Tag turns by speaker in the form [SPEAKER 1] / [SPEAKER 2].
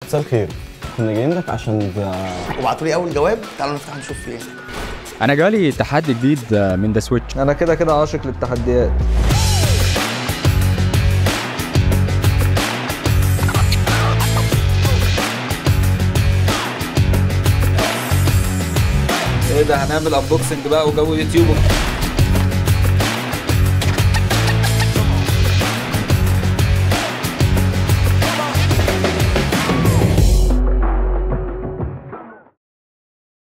[SPEAKER 1] مساء الخير، كنا جايين لك عشان
[SPEAKER 2] وبعتوا لي اول جواب. تعالوا نفتح نشوف فيه.
[SPEAKER 3] انا جالي تحدي جديد من ذا سويتش.
[SPEAKER 4] انا كده كده عاشق للتحديات. ايه ده، هنعمل انبوكسنج بقى وجو يوتيوب.